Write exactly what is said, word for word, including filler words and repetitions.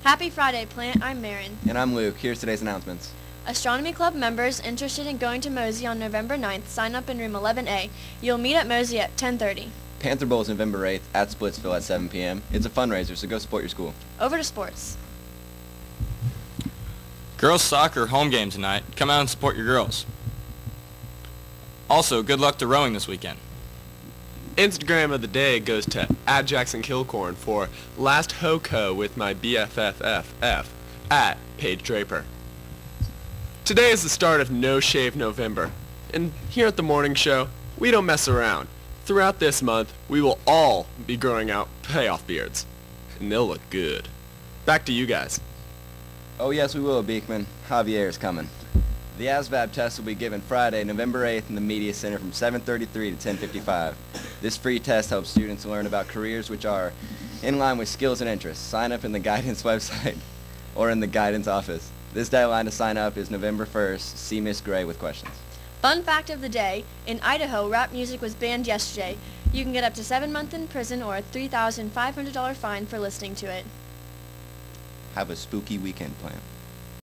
Happy Friday, Plant. I'm Marin. And I'm Luke. Here's today's announcements. Astronomy Club members interested in going to Mosey on November ninth sign up in room eleven A. You'll meet at Mosey at ten thirty. Panther Bowl is November eighth at Splitsville at seven p m It's a fundraiser, so go support your school. Over to sports. Girls soccer home game tonight. Come out and support your girls. Also, good luck to rowing this weekend. Instagram of the day goes to at Jackson Kilcorn for last HOCO with my B F F F F at Paige Draper. Today is the start of No Shave November, and here at the morning show, we don't mess around. Throughout this month, we will all be growing out payoff beards, and they'll look good. Back to you guys. Oh yes, we will, Beekman. Javier is coming. The A S V A B test will be given Friday, November eighth in the Media Center from seven thirty-three to ten fifty-five. This free test helps students learn about careers which are in line with skills and interests. Sign up in the guidance website or in the guidance office. This deadline to sign up is November first. See Miss Gray with questions. Fun fact of the day, in Idaho, rap music was banned yesterday. You can get up to seven months in prison or a three thousand five hundred dollars fine for listening to it. Have a spooky weekend planned.